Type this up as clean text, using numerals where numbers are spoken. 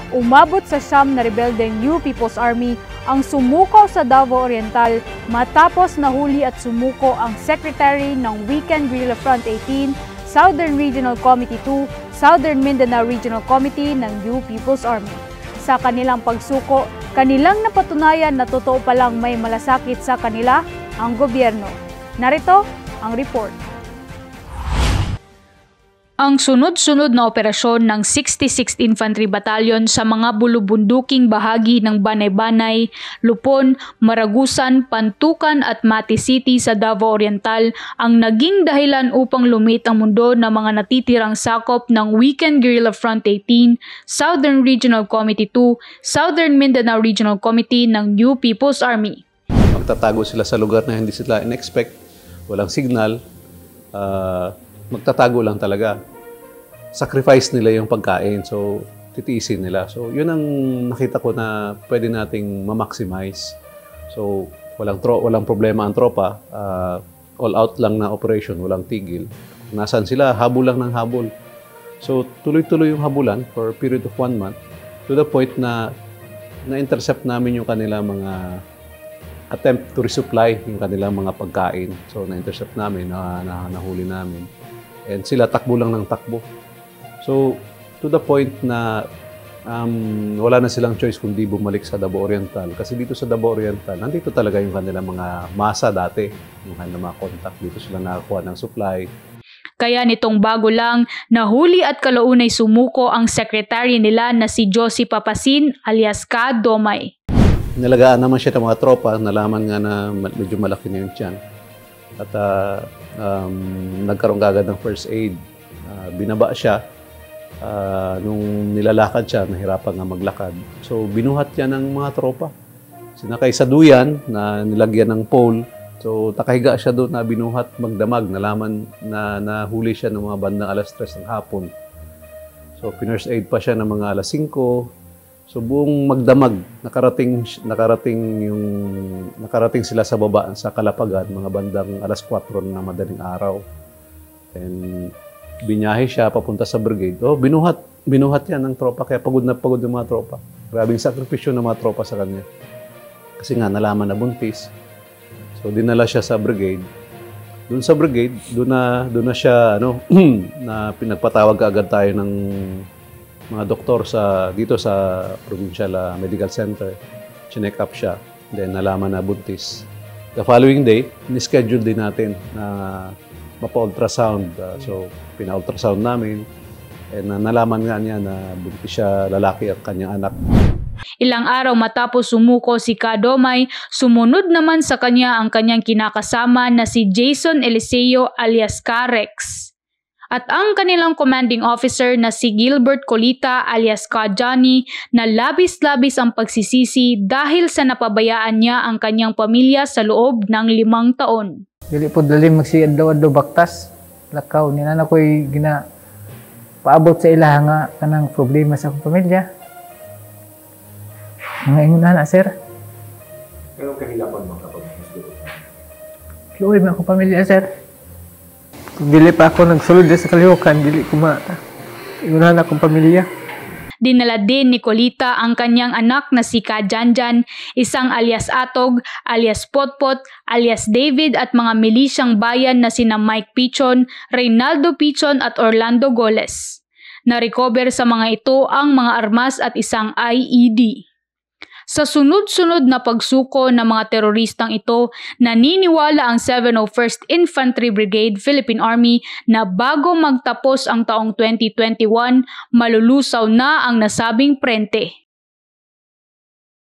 umabot sa 9 na rebeldeng New People's Army ang sumuko sa Davao Oriental matapos nahuli at sumuko ang Secretary ng Weekend Guerrilla Front 18, Southern Regional Committee 2, Southern Mindanao Regional Committee ng New People's Army. Sa kanilang pagsuko, kanilang napatunayan na totoo palang may malasakit sa kanila ang gobyerno. Narito ang report. Ang sunod-sunod na operasyon ng 66th Infantry Battalion sa mga bulubunduking bahagi ng Banay-Banay, Lupon, Maragusan, Pantukan at Mati City sa Davao Oriental ang naging dahilan upang lumit ang mundo ng mga natitirang sakop ng Weekend Guerrilla Front 18, Southern Regional Committee 2, Southern Mindanao Regional Committee ng New People's Army. Magtatago sila sa lugar na hindi sila in-expect, walang signal, magtatago lang talaga. Sacrifice nila yung pagkain, so titiisin nila. So yun ang nakita ko na pwede nating ma-maximize. So walang problema ang tropa, all out lang na operation, walang tigil. Nasaan sila? Habol lang ng habol. So tuloy-tuloy yung habulan for a period of 1 month to the point na na-intercept namin yung kanilang mga attempt to resupply yung kanilang mga pagkain. So na-intercept namin, nahuli namin. And sila takbo lang ng takbo. So, to the point na wala na silang choice kundi bumalik sa Davao Oriental. Kasi dito sa Davao Oriental, nandito talaga yung kanilang mga masa dati. Yung kanilang mga contact. Dito sila nakakuha ng supply. Kaya nitong bago lang, nahuli at kalaunay sumuko ang sekretary nila na si Josie Papasin alias Ka Domay. Nalagaan naman siya ng mga tropa. Nalaman nga na medyo malaki na yung tiyan. At nagkaroon agad ng first aid. Binaba siya. Nung nilalakad siya, nahirapan nga maglakad. So, binuhat niya ng mga tropa. Sinakay sa duyan na nilagyan ng pole. So, takahiga siya doon na binuhat magdamag. Nalaman na nahuli siya ng mga bandang alas 3 ng hapon. So, pinurse aid pa siya ng mga alas 5. So, buong magdamag, nakarating sila sa baba, sa Kalapagan, mga bandang alas 4 na madaling araw. And binyahe siya papunta sa brigade. Oh, binuhat yan ng tropa, kaya pagod na pagod yung mga tropa. Grabing sakripisyo ng mga tropa sa kanya. Kasi nga, nalaman na buntis. So, dinala siya sa brigade. Doon sa brigade, doon na siya, na pinagpatawag agad tayo ng mga doktor dito sa Provincial Medical Center. Chinek up siya. Then, nalaman na buntis. The following day, ni-schedule din natin na mapa-ultrasound. So, pina-ultrasound namin. And nalaman nga niya na buntis siya, lalaki at kanyang anak. Ilang araw matapos sumuko si Ka Domay, sumunod naman sa kanya ang kanyang kinakasama na si Jason Eliseo alias Ka Rex. At ang kanilang commanding officer na si Gilbert Colita alias Ka Johnny na labis-labis ang pagsisisi dahil sa napabayaan niya ang kanyang pamilya sa loob ng 5 taon. Dili po dali magsiadlaw-adlaw baktas. Lakaw ni nana ko'y paabot sa ilaha nga kanang problema sa akong pamilya. Mga ingon na sir. Pero kahirapan mo kapag nagsulod? Luoy mo akong pamilya, sir. Kung dili pa ako nagsulod sa kalihukan, dili ko ingunahan akong pamilya. Dinala din ni Colita ang kanyang anak na si Ka Janjan, isang alias Atog, alias Potpot, alias David at mga milisyang bayan na sina Mike Pichon, Reynaldo Pichon at Orlando Goles. Na-recover sa mga ito ang mga armas at isang IED. Sa sunod-sunod na pagsuko ng mga teroristang ito, naniniwala ang 701st Infantry Brigade Philippine Army na bago magtapos ang taong 2021, malulusaw na ang nasabing prente.